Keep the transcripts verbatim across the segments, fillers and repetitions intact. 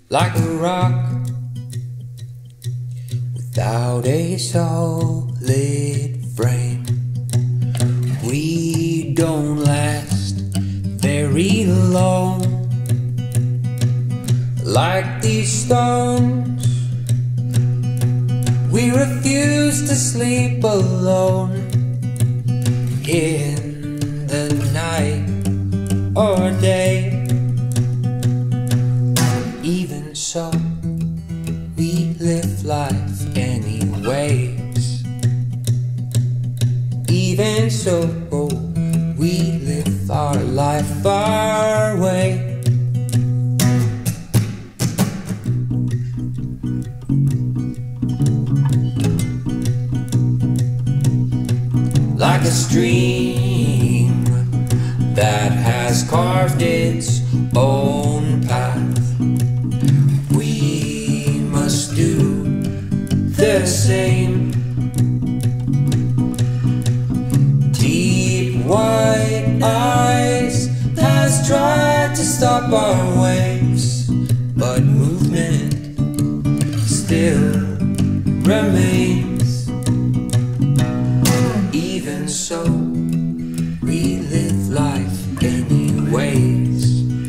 like a rock without a solid frame. We don't last very long, like these stones. We refuse to sleep alone in the night or day. Even so, we live life anyways. Even so, we live our life our way. Like a stream that has carved its own path, we must do the same. Deep white eyes has tried to stop our waves, but movement still remains. Even so, we live life anyways.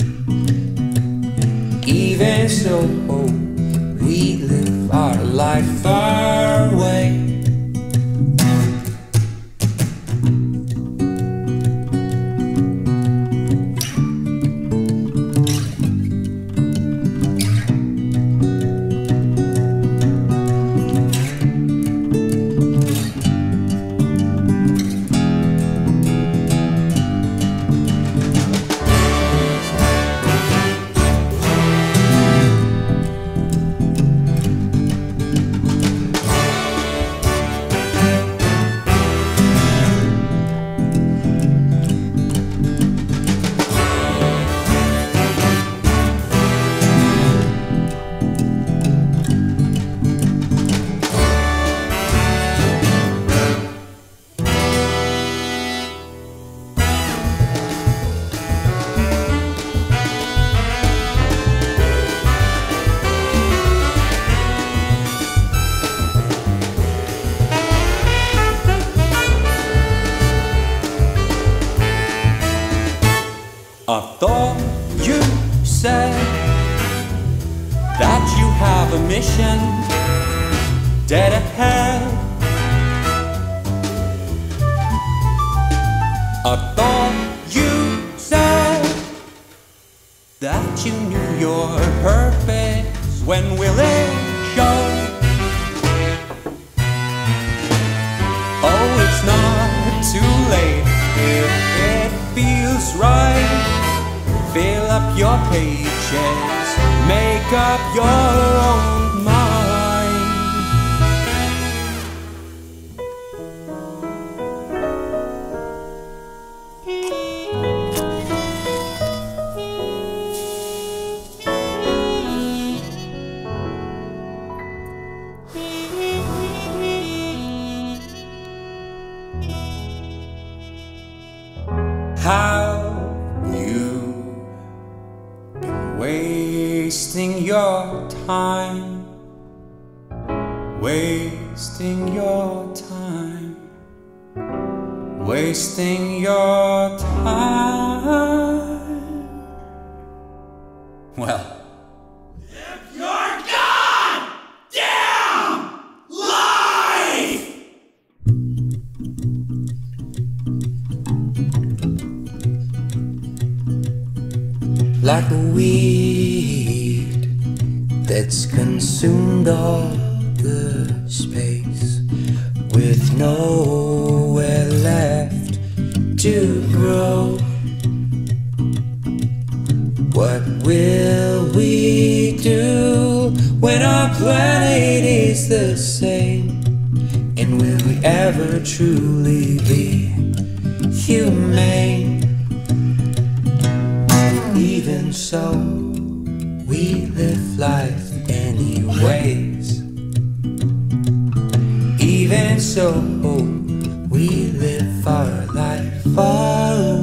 Even so, we live our life our way. I thought you said that you have a mission dead ahead. I thought you said that you knew your purpose. When will it show? Oh, it's not too late if it feels right. Fill up your pages, make up your own mind. How you wasting your time, wasting your time, wasting your time. Well, Live your goddamn life! Like a weed that's consumed all the space, with nowhere left to grow. What will we do when our planet is the same? And will we ever truly be humane? Even so, we live life anyways. Even so, we live our life our